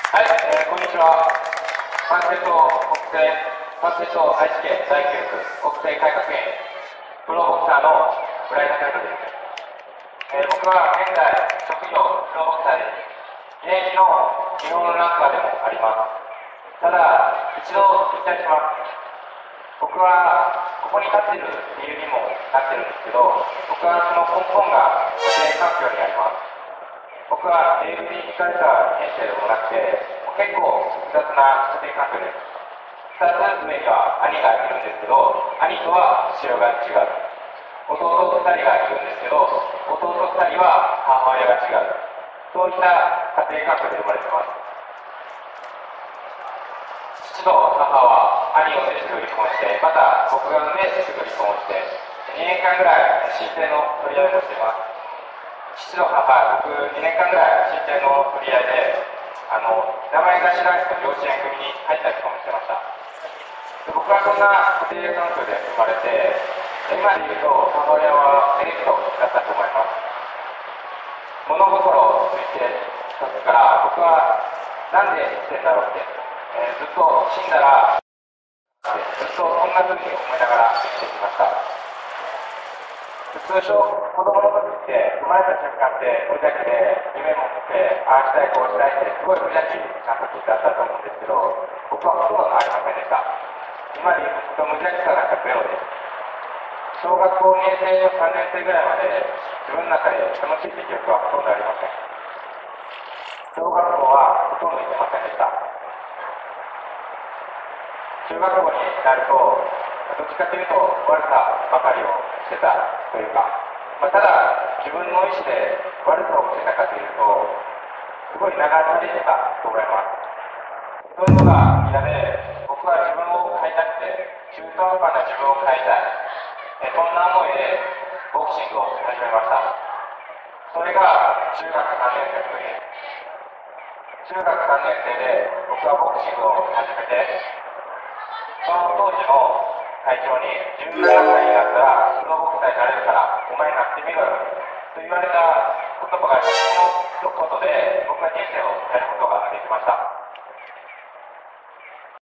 はい、こんにちは。ファンセット愛知県第9区国政改革園プロボクサーの村井孝之です。僕は現在、職業プロボクサーです。現役の日本ランカーでもあります。ただ、一度引退します。僕はここに立っている理由にもなってるんですけど、僕はその根本が家庭環境にあります。僕は英語に聞かれた編成でもなくて、結構複雑な家庭環境です。2つ上には兄がいるんですけど、兄とは父親が違う。弟2人がいるんですけど、弟2人は母親が違う。そういった家庭環境で生まれています。父と母は兄をすぐ離婚して、また僕が産んですぐ離婚して、2年間ぐらい申請の取り合いをしています。父と母、僕2年間ぐらい申請の取り合いで、名前が知らない人の養子縁組に入ったりとかもしてました。で僕はそんな家庭環境で生まれて、今で言うと母親はメリットだったと思います。物心をついてた時から僕はなんで生きてんだろうって、ずっと死んだらずっとそんな風に思いながら生きてきました。通称、子供の時って生まれた瞬間って無邪気で夢も持ってああしたいこうしたいってすごい無邪気な時ってあったと思うんですけど、僕はほとんどありませんでした。今で言うと無邪気さなんかゼロです。小学校2年生と3年生ぐらいまで自分の中で楽しいって記憶はほとんどありません。小学校はほとんど行ってませんでした。中学校になるとどっちかというと悪さばかりをしてたというか、ただ自分の意思で悪さをしてたかというとすごい流されてたと思います。そういうのが嫌で、僕は自分を変えたくて、中途半端な自分を変えたい、そんな思いでボクシングを始めました。それが中学3年生の時です。中学3年生で僕はボクシングを始めて、その当時の会長に17歳になったらプロボクサーになれるからお前なってみろよと言われた言葉がその一言で僕は人生を変えることができました。